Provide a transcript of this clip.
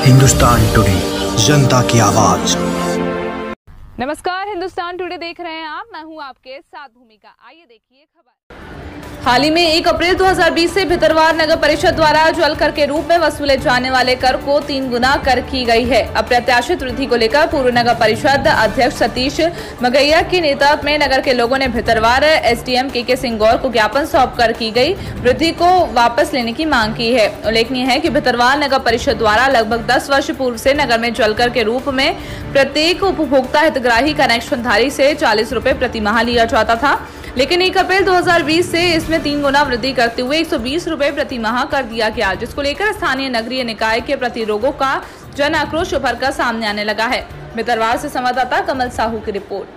Hindustan today, जनता की आवाज। नमस्कार, हिंदुस्तान टुडे देख रहे हैं आप। मैं हूं आपके साथ भूमिका। आइए देखिए खबर। हाल ही में 1 अप्रैल 2020 से भितरवार नगर परिषद द्वारा जल कर के रूप में वसूले जाने वाले कर को 3 गुना कर की गई है। अप्रत्याशित वृद्धि को लेकर पूर्व नगर परिषद अध्यक्ष सतीश मगैया के नेतृत्व में नगर के लोगों ने भितरवार एसडीएम के सिंह गौर को ज्ञापन सौंप कर की गई वृद्धि को वापस लेने की मांग की है। उल्लेखनीय है कि भितरवार नगर परिषद द्वारा लगभग 10 वर्ष पूर्व से नगर में जलकर के रूप में प्रत्येक उपभोक्ता हितग्राही कनेक्शनधारी से 40 रुपए प्रति माह लिया जाता था, लेकिन 1 अप्रैल 2020 से इसमें 3 गुना वृद्धि करते हुए 120 रुपए प्रति माह कर दिया गया, जिसको लेकर स्थानीय नगरीय निकाय के प्रतिरोधों का जन आक्रोश उभर कर सामने आने लगा है। भितरवार से संवाददाता कमल साहू की रिपोर्ट।